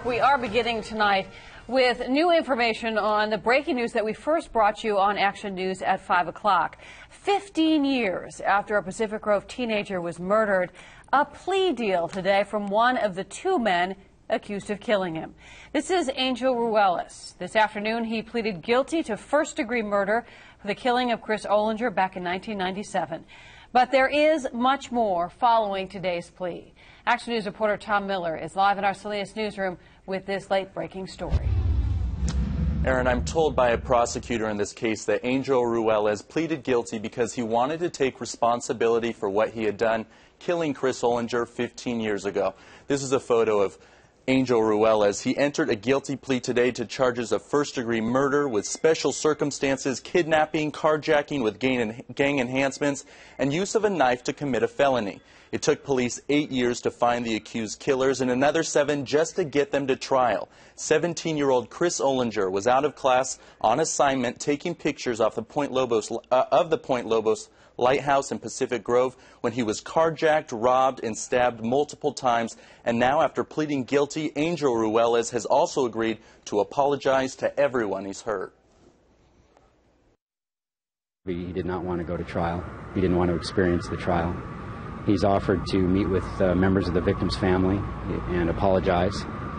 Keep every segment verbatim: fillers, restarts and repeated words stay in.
We are beginning tonight with new information on the breaking news that we first brought you on Action News at five o'clock. Fifteen years after a Pacific Grove teenager was murdered, a plea deal today from one of the two men accused of killing him. This is Angel Ruelas. This afternoon, he pleaded guilty to first-degree murder for the killing of Chris Olinger back in nineteen ninety-seven. But there is much more following today's plea. Action News reporter Tom Miller is live in our Salinas newsroom with this late-breaking story. Aaron, I'm told by a prosecutor in this case that Angel Ruelas pleaded guilty because he wanted to take responsibility for what he had done, killing Chris Olinger fifteen years ago. This is a photo of Angel Ruelas. He entered a guilty plea today to charges of first-degree murder with special circumstances, kidnapping, carjacking with gang, gang enhancements, and use of a knife to commit a felony. It took police eight years to find the accused killers and another seven just to get them to trial. seventeen-year-old Chris Olinger was out of class on assignment taking pictures off the Point Lobos, uh, of the Point Lobos Lighthouse in Pacific Grove when he was carjacked, robbed, and stabbed multiple times. And now, after pleading guilty, Angel Ruelas has also agreed to apologize to everyone he's hurt. He did not want to go to trial. He didn't want to experience the trial. He's offered to meet with uh, members of the victim's family and apologize.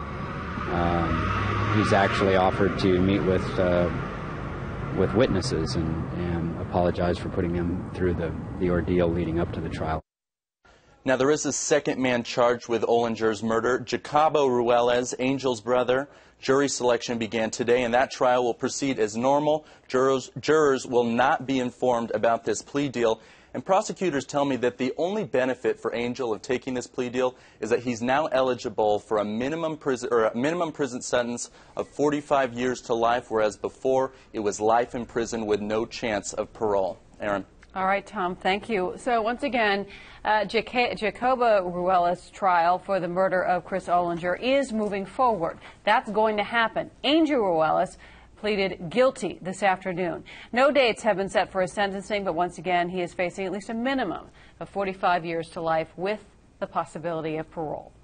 Um, he's actually offered to meet with uh, with witnesses and, and apologize for putting them through the, the ordeal leading up to the trial. Now, there is a second man charged with Olinger's murder, Jacobo Ruelas, Angel's brother. Jury selection began today, and that trial will proceed as normal. Jurors, jurors will not be informed about this plea deal. And prosecutors tell me that the only benefit for Angel of taking this plea deal is that he's now eligible for a minimum prison or a minimum prison sentence of forty-five years to life, whereas before it was life in prison with no chance of parole. Aaron. All right, Tom, thank you. So once again, uh, Jac Jacobo Ruelas' trial for the murder of Chris Olinger is moving forward. That's going to happen. Angel Ruelas pleaded guilty this afternoon. No dates have been set for his sentencing, but once again, he is facing at least a minimum of forty-five years to life with the possibility of parole.